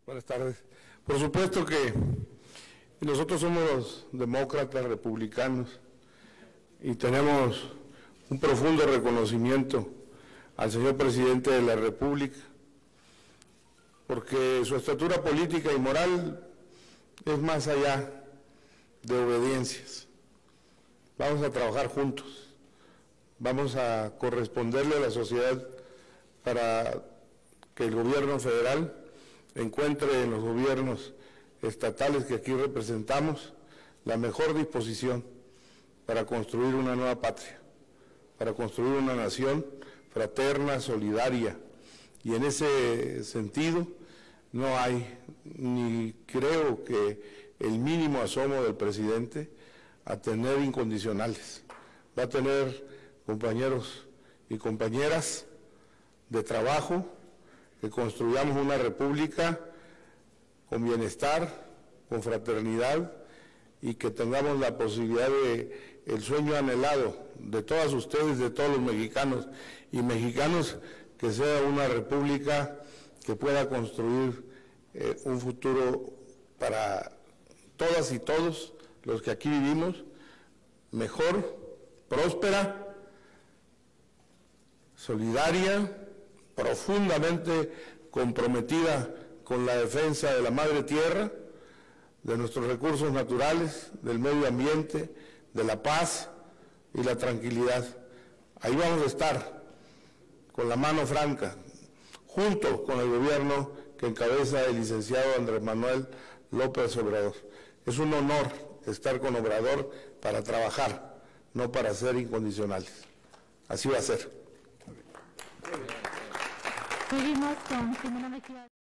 Buenas tardes. Por supuesto que nosotros somos los demócratas republicanos y tenemos un profundo reconocimiento al señor presidente de la República, porque su estatura política y moral es más allá de obediencias. Vamos a trabajar juntos, vamos a corresponderle a la sociedad para que el gobierno federal encuentre en los gobiernos estatales que aquí representamos la mejor disposición para construir una nueva patria, para construir una nación fraterna, solidaria, y en ese sentido no hay ni creo que el mínimo asomo del presidente a tener incondicionales. Va a tener compañeros y compañeras de trabajo, que construyamos una república con bienestar, con fraternidad, y que tengamos la posibilidad de el sueño anhelado de todas ustedes, de todos los mexicanos y mexicanos, que sea una república que pueda construir un futuro para todas y todos los que aquí vivimos, mejor, próspera, solidaria, profundamente comprometida con la defensa de la madre tierra, de nuestros recursos naturales, del medio ambiente, de la paz y la tranquilidad. Ahí vamos a estar, con la mano franca, junto con el gobierno que encabeza el licenciado Andrés Manuel López Obrador. Es un honor estar con Obrador para trabajar, no para ser incondicionales. Así va a ser. Seguimos con Jimena Mejía.